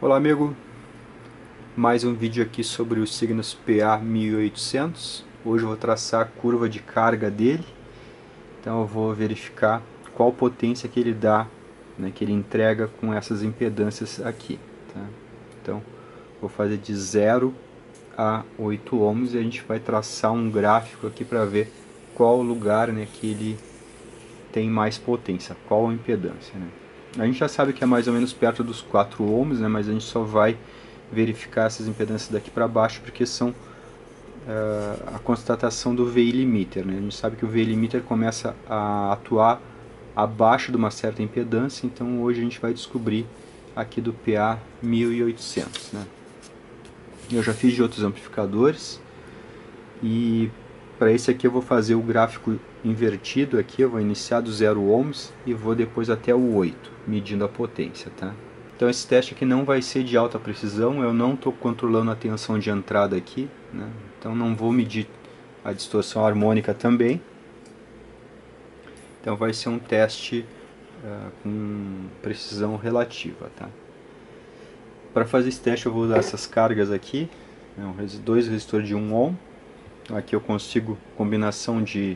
Olá amigo, mais um vídeo aqui sobre o Cygnus PA1800. Hoje eu vou traçar a curva de carga dele, então eu vou verificar qual potência que ele dá, né, que ele entrega com essas impedâncias aqui. Tá? Então vou fazer de 0 a 8 ohms e a gente vai traçar um gráfico aqui para ver qual lugar, né, que ele tem mais potência, qual a impedância. Né? A gente já sabe que é mais ou menos perto dos 4 ohms, né, mas a gente só vai verificar essas impedâncias daqui para baixo porque são a constatação do VI limiter. Né? A gente sabe que o VI limiter começa a atuar abaixo de uma certa impedância, então hoje a gente vai descobrir aqui do PA 1800. Né? Eu já fiz de outros amplificadores e para esse aqui eu vou fazer o gráfico invertido aqui, eu vou iniciar do 0 ohms e vou depois até o 8, medindo a potência. Tá? Então esse teste aqui não vai ser de alta precisão, eu não estou controlando a tensão de entrada aqui, né? Então não vou medir a distorção harmônica também. Então vai ser um teste com precisão relativa. Tá? Para fazer esse teste eu vou usar essas cargas aqui, né? Dois resistores de 1 ohm. Aqui eu consigo combinação de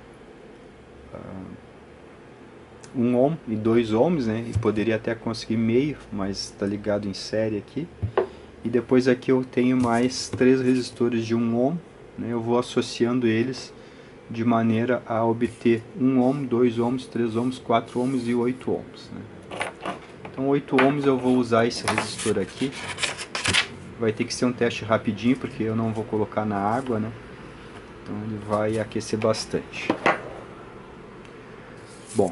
1 ohm e 2 ohms, né? E poderia até conseguir meio, mas está ligado em série aqui. E depois aqui eu tenho mais 3 resistores de 1 ohm, né? Eu vou associando eles de maneira a obter 1 ohm, 2 ohms, 3 ohms, 4 ohms e 8 ohms. Né? Então 8 ohms eu vou usar esse resistor aqui. Vai ter que ser um teste rapidinho, porque eu não vou colocar na água, né? Então ele vai aquecer bastante. Bom,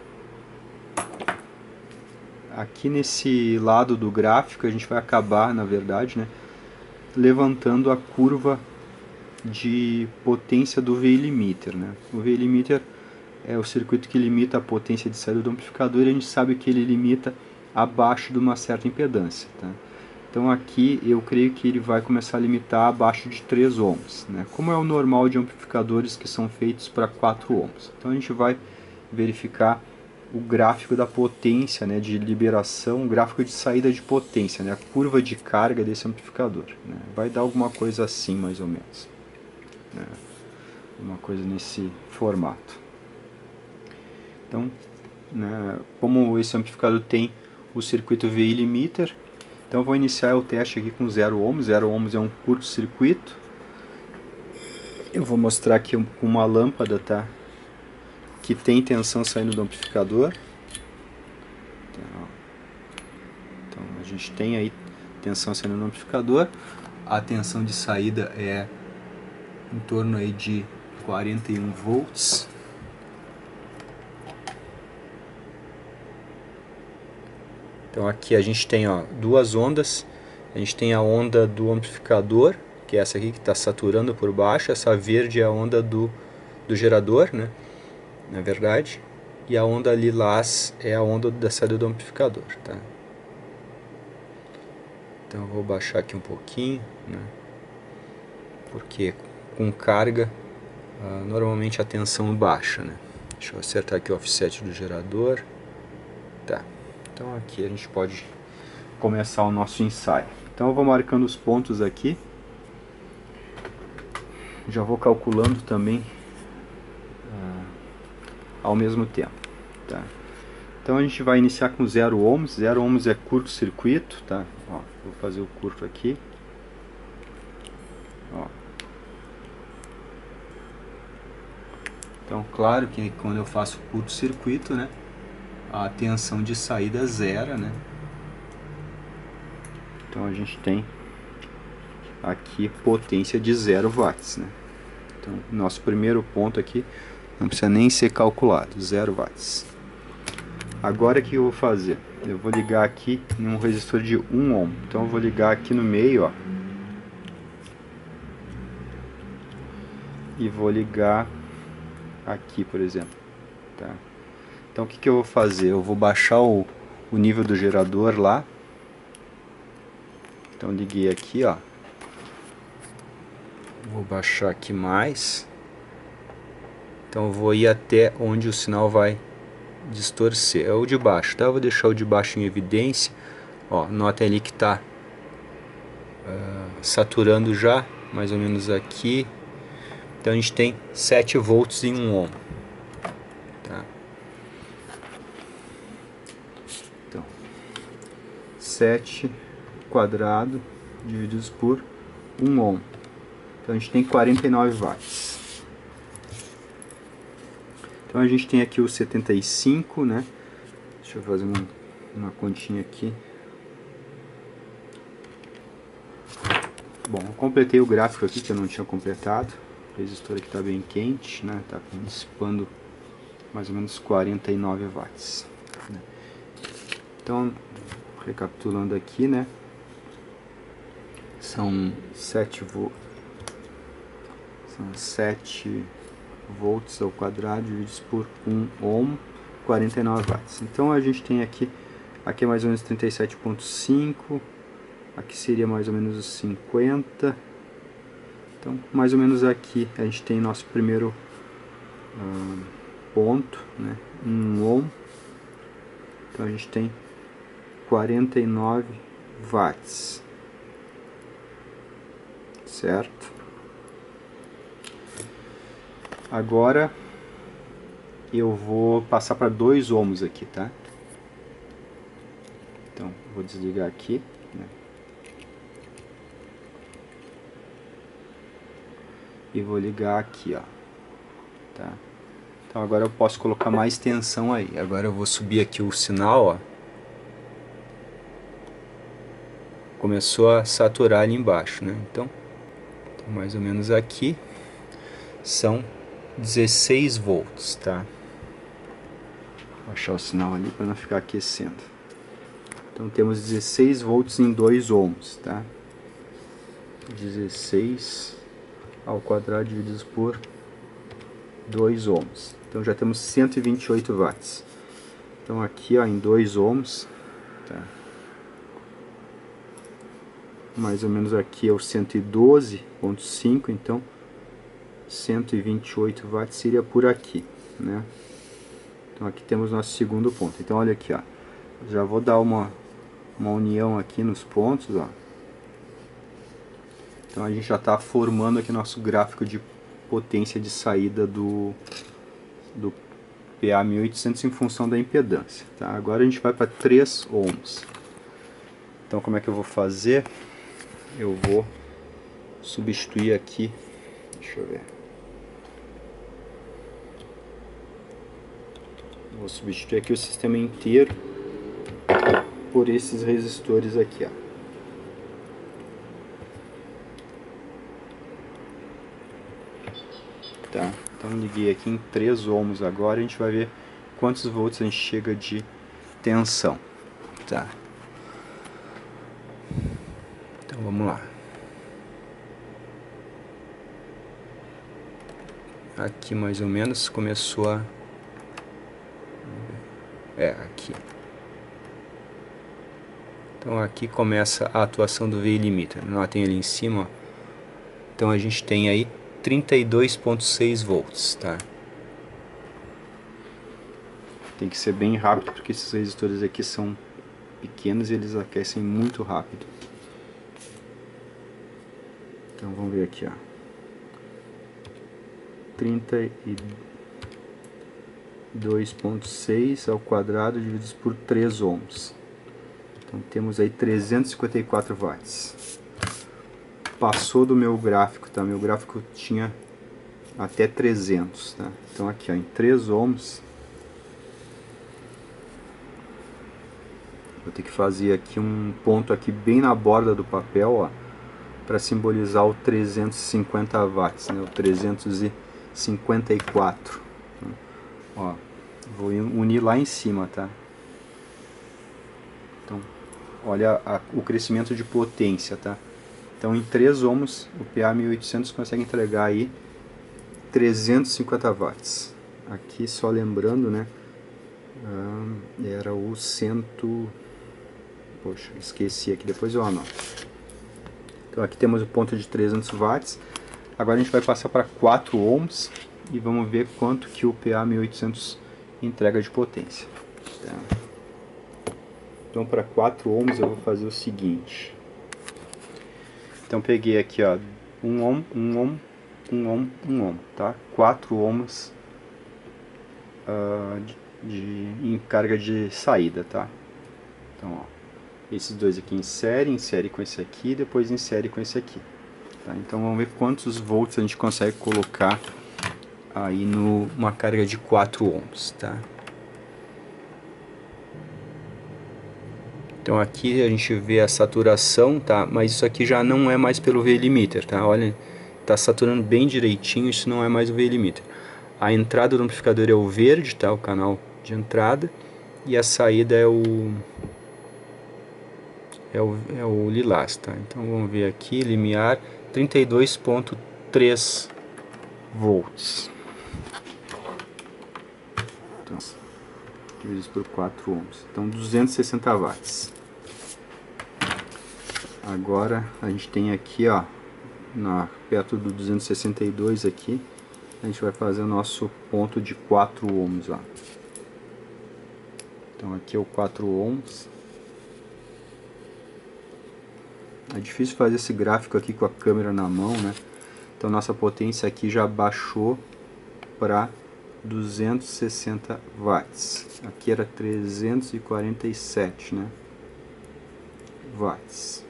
aqui nesse lado do gráfico a gente vai acabar, na verdade, né, levantando a curva de potência do VI limiter. Né? O VI limiter é o circuito que limita a potência de saída do amplificador e a gente sabe que ele limita abaixo de uma certa impedância. Tá? Então aqui eu creio que ele vai começar a limitar abaixo de 3 ohms, né? Como é o normal de amplificadores que são feitos para 4 ohms. Então a gente vai verificar o gráfico da potência, né, de liberação, o gráfico de saída de potência, né, a curva de carga desse amplificador. Né? Vai dar alguma coisa assim, mais ou menos. Né? Uma coisa nesse formato. Então, né, como esse amplificador tem o circuito VI limiter, então eu vou iniciar o teste aqui com 0 ohms. 0 ohms é um curto-circuito. Eu vou mostrar aqui com uma lâmpada, tá? Que tem tensão saindo do amplificador. Então a gente tem aí tensão saindo do amplificador. A tensão de saída é em torno aí de 41 volts. Então aqui a gente tem, ó, duas ondas. A gente tem a onda do amplificador, que é essa aqui que está saturando por baixo. Essa verde é a onda do gerador, né? Na verdade. E a onda lilás é a onda da saída do amplificador. Tá? Então eu vou baixar aqui um pouquinho, né? Porque com carga normalmente a tensão baixa. Né? Deixa eu acertar aqui o offset do gerador. Tá. Então aqui a gente pode começar o nosso ensaio. Então eu vou marcando os pontos aqui. Já vou calculando também ao mesmo tempo. Tá? Então a gente vai iniciar com 0 ohms. 0 ohms é curto-circuito. Tá? Ó, vou fazer o curto aqui. Ó. Então claro que quando eu faço curto-circuito, né, a tensão de saída é zero, né? Então a gente tem aqui potência de 0 watts, né? Então nosso primeiro ponto aqui não precisa nem ser calculado, 0 watts. Agora o que eu vou fazer? Eu vou ligar aqui em um resistor de 1 ohm. Então eu vou ligar aqui no meio, ó. E vou ligar aqui, por exemplo. Tá? Então o que eu vou fazer? Eu vou baixar o nível do gerador lá. Então liguei aqui, ó. Vou baixar aqui mais. Então eu vou ir até onde o sinal vai distorcer. É o de baixo, tá? Eu vou deixar o de baixo em evidência. Ó, nota ali que está saturando já, mais ou menos aqui. Então a gente tem 7 volts em 1 ohm. Tá? Então, 7 quadrado divididos por 1 ohm. Então a gente tem 49 watts. Então a gente tem aqui o 75, né? Deixa eu fazer uma continha aqui. Bom, eu completei o gráfico aqui que eu não tinha completado. O resistor aqui está bem quente, né? Está dissipando mais ou menos 49 watts. Né? Então, recapitulando aqui, né? São 7 volts ao quadrado divididos por 1 ohm, 49 watts. Então a gente tem aqui é mais ou menos 37,5, aqui seria mais ou menos os 50. Então mais ou menos aqui a gente tem nosso primeiro ponto, né, 1 ohm. Então a gente tem 49 watts, certo? Agora eu vou passar para 2 ohms aqui, tá? Então vou desligar aqui, né? E vou ligar aqui, ó. Tá? Então agora eu posso colocar mais tensão aí. Agora eu vou subir aqui o sinal, ó. Começou a saturar ali embaixo, né? Então mais ou menos aqui são 16 volts, tá? Vou baixar o sinal ali para não ficar aquecendo. Então temos 16 volts em 2 ohms, tá? 16 ao quadrado divididos por 2 ohms. Então já temos 128 watts. Então aqui, ó, em 2 ohms, tá? Mais ou menos aqui é o 112,5, então 128 watts seria por aqui, né? Então aqui temos nosso segundo ponto. Então olha aqui, ó. Já vou dar uma união aqui nos pontos, ó. Então a gente já está formando aqui nosso gráfico de potência de saída do PA 1800 em função da impedância, tá? Agora a gente vai para 3 ohms. Então como é que eu vou fazer? Eu vou substituir aqui, deixa eu ver. Vou substituir aqui o sistema inteiro por esses resistores aqui, ó. Tá? Então liguei aqui em 3 ohms agora, a gente vai ver quantos volts a gente chega de tensão. Tá? Então vamos lá. Aqui mais ou menos começou a... aqui. Então aqui começa a atuação do VI limiter. Notem ali em cima, ó. Então a gente tem aí 32,6 volts, tá? Tem que ser bem rápido porque esses resistores aqui são pequenos e eles aquecem muito rápido. Então vamos ver aqui, ó. 32,6 ao quadrado divididos por 3 ohms. Então temos aí 354 watts. Passou do meu gráfico, tá? Meu gráfico tinha até 300, tá? Então aqui, ó, em 3 ohms, vou ter que fazer aqui um ponto aqui bem na borda do papel, ó, para simbolizar o 350 watts, né? O 354. Ó, vou unir lá em cima, tá? Então, olha o crescimento de potência, tá? Então em 3 ohms o PA 1800 consegue entregar aí 350 watts. Aqui só lembrando, né, era o 100... Poxa, esqueci aqui, depois eu anoto. Então aqui temos o ponto de 300 watts. Agora a gente vai passar para 4 ohms e vamos ver quanto que o PA 1800 entrega de potência. Tá? Então para 4 ohms eu vou fazer o seguinte. Então peguei aqui, ó, 1 ohm, 1 ohm, 1 ohm, 1 ohm, tá? 4 ohms em carga de saída, tá? Então, ó, esses dois aqui insere com esse aqui, depois insere com esse aqui. Tá? Então vamos ver quantos volts a gente consegue colocar aí numa carga de 4 ohms, tá? Então aqui a gente vê a saturação, tá? Mas isso aqui já não é mais pelo V-limiter, tá? Olha, tá saturando bem direitinho, isso não é mais o V-limiter. A entrada do amplificador é o verde, tá? O canal de entrada. E a saída é o lilás, tá? Então vamos ver aqui, limiar 32.3 volts. Então, dividido por 4 ohms. Então 260 watts. Agora a gente tem aqui, ó, perto do 262 aqui, a gente vai fazer o nosso ponto de 4 ohms lá. Então aqui é o 4 ohms. É difícil fazer esse gráfico aqui com a câmera na mão, né? Então nossa potência aqui já baixou para 260 watts. Aqui era 347, né? Watts.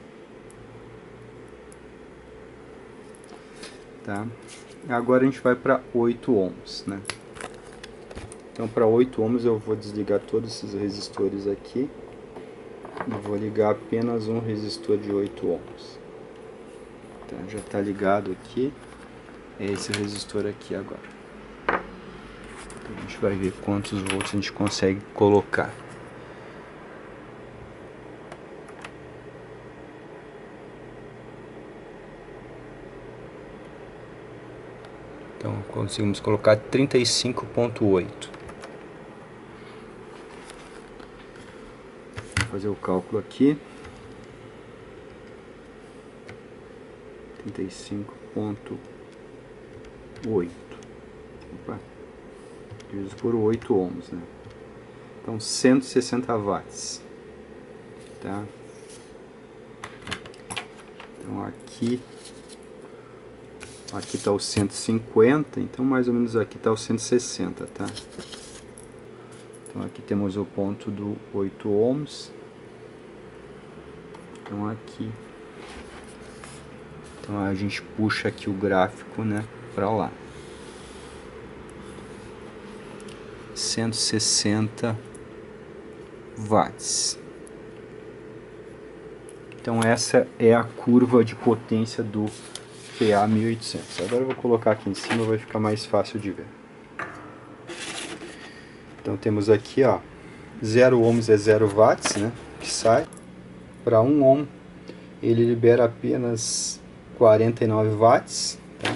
Tá? Agora a gente vai para 8 ohms, né? Então para 8 ohms eu vou desligar todos esses resistores aqui e vou ligar apenas um resistor de 8 ohms. Então já está ligado aqui, é esse resistor aqui agora. Então, a gente vai ver quantos volts a gente consegue colocar. Então conseguimos colocar 35.8. Vou fazer o cálculo aqui. 35.8. Opa. Dividido por 8 ohms, né? Então 160 watts. Tá? Então aqui está o 150, então mais ou menos aqui está o 160, tá? Então aqui temos o ponto do 8 ohms. Então aqui, então a gente puxa aqui o gráfico, né, para lá. 160 watts. Então essa é a curva de potência do PA 1800. Agora eu vou colocar aqui em cima, vai ficar mais fácil de ver. Então temos aqui, ó, 0 ohms é 0 watts, né, que sai. Para 1 ohm ele libera apenas 49 watts, tá?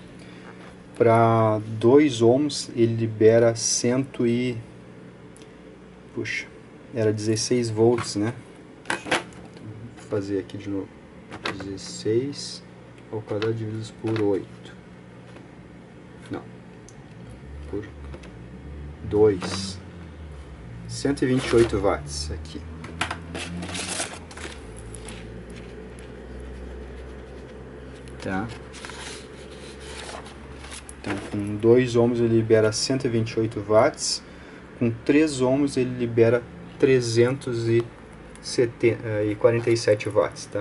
Para 2 ohms ele libera era 16 volts, né? Vou fazer aqui de novo. 16 ao quadrado dividido por 8. Não. Por 2. 128 watts aqui. Tá? Então com 2 ohms ele libera 128 watts. Com 3 ohms ele libera 347 watts, tá?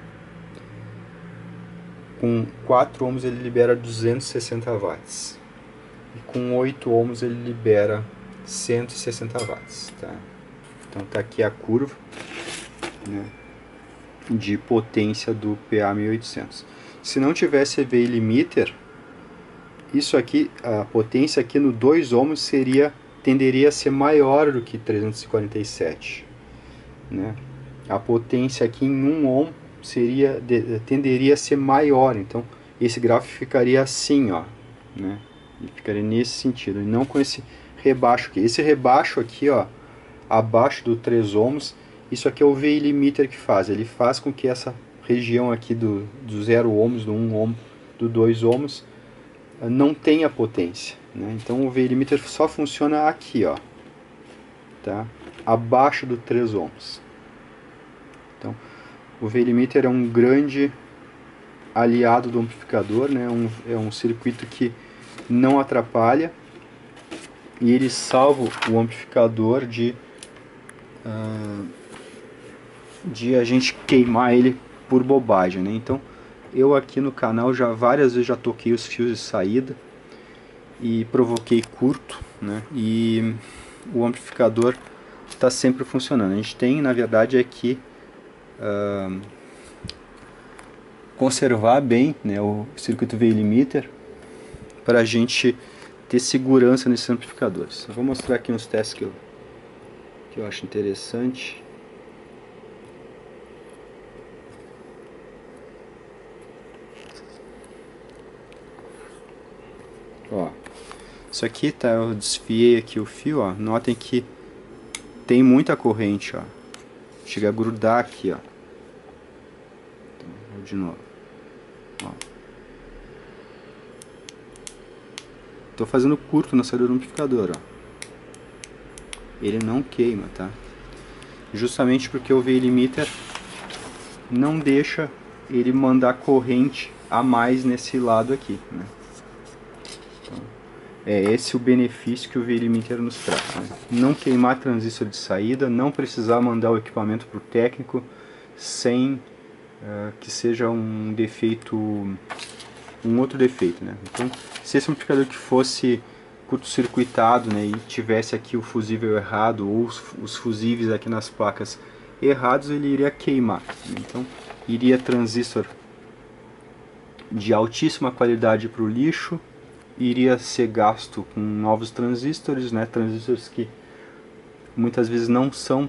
Com 4 ohms ele libera 260 watts. E com 8 ohms ele libera 160 watts, tá? Então tá aqui a curva, né, de potência do PA 1800. Se não tivesse V-limiter, isso aqui, a potência aqui no 2 ohms tenderia a ser maior do que 347, né? A potência aqui em 1 ohm tenderia a ser maior, então esse gráfico ficaria assim, ó, né? Ele ficaria nesse sentido, e não com esse rebaixo aqui. Esse rebaixo aqui, ó, abaixo do 3 ohms, isso aqui é o V-limiter que faz. Ele faz com que essa região aqui do 0 ohms, do 1 ohm, do 2 ohms, não tenha potência, né? Então o V-limiter só funciona aqui, ó, tá? abaixo do 3 ohms. Então, o V-limiter é um grande aliado do amplificador, né? É um circuito que não atrapalha e ele salva o amplificador de a gente queimar ele por bobagem, né? Então, eu aqui no canal já várias vezes já toquei os fios de saída e provoquei curto, né? E o amplificador está sempre funcionando. A gente tem, na verdade, aqui conservar bem, né, o circuito V-limiter para a gente ter segurança nesses amplificadores. Eu vou mostrar aqui uns testes que eu acho interessante. Ó, isso aqui tá, eu desfiei aqui o fio, ó. Notem que tem muita corrente, ó. Chega a grudar aqui, ó. Então, de novo. Ó. Tô fazendo curto na saída do amplificador, ó. Ele não queima, tá? Justamente porque o V-limiter não deixa ele mandar corrente a mais nesse lado aqui, né? Então, é esse o benefício que o V-limiter nos traz, né? Não queimar transistor de saída, não precisar mandar o equipamento para o técnico sem que seja um defeito, um outro defeito, né? Então, se esse amplificador que fosse curto-circuitado, né, e tivesse aqui o fusível errado ou os fusíveis aqui nas placas errados, ele iria queimar, né? Então, iria transistor de altíssima qualidade para o lixo, iria ser gasto com novos transistores, né, transistores que muitas vezes não são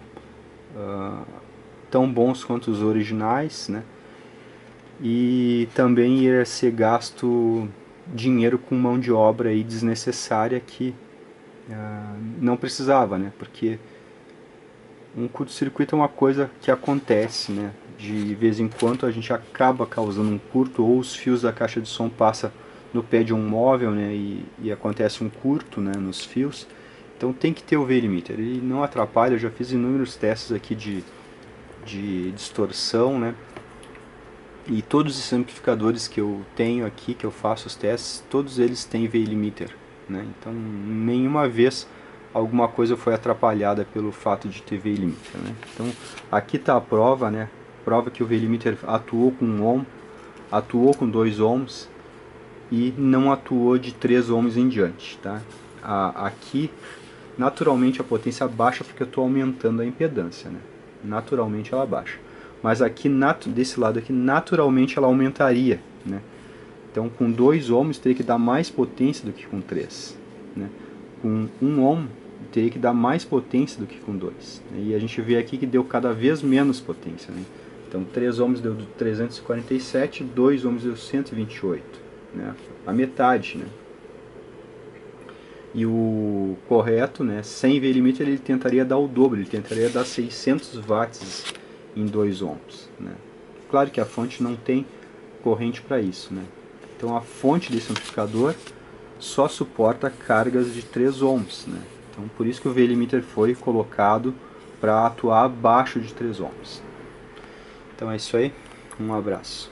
tão bons quanto os originais, né, e também iria ser gasto dinheiro com mão de obra aí desnecessária que não precisava, né, porque um curto-circuito é uma coisa que acontece, né, de vez em quando a gente acaba causando um curto, ou os fios da caixa de som passam no pé de um móvel, né, e acontece um curto, né, nos fios. Então tem que ter o V-limiter, ele não atrapalha. Eu já fiz inúmeros testes aqui de distorção, né, e todos os amplificadores que eu tenho aqui, que eu faço os testes, todos eles têm V-limiter, né, então nenhuma vez alguma coisa foi atrapalhada pelo fato de ter V-limiter, né. Então aqui está a prova, né, prova que o V-limiter atuou com 1 ohm, atuou com 2 ohms e não atuou de 3 ohms em diante, tá? Aqui naturalmente a potência baixa porque eu estou aumentando a impedância, né? Naturalmente ela baixa, mas aqui desse lado aqui naturalmente ela aumentaria, né? Então com 2 ohms teria que dar mais potência do que com 3, né? Com 1 ohm teria que dar mais potência do que com 2, né? E a gente vê aqui que deu cada vez menos potência, né? Então 3 ohms deu 347, 2 ohms deu 128, né? A metade, né? E o correto, né, sem V-limiter, ele tentaria dar o dobro, ele tentaria dar 600 watts em 2 ohms, né? Claro que a fonte não tem corrente para isso, né? Então a fonte desse amplificador só suporta cargas de 3 ohms, né? Então por isso que o V-limiter foi colocado para atuar abaixo de 3 ohms. Então é isso aí, um abraço.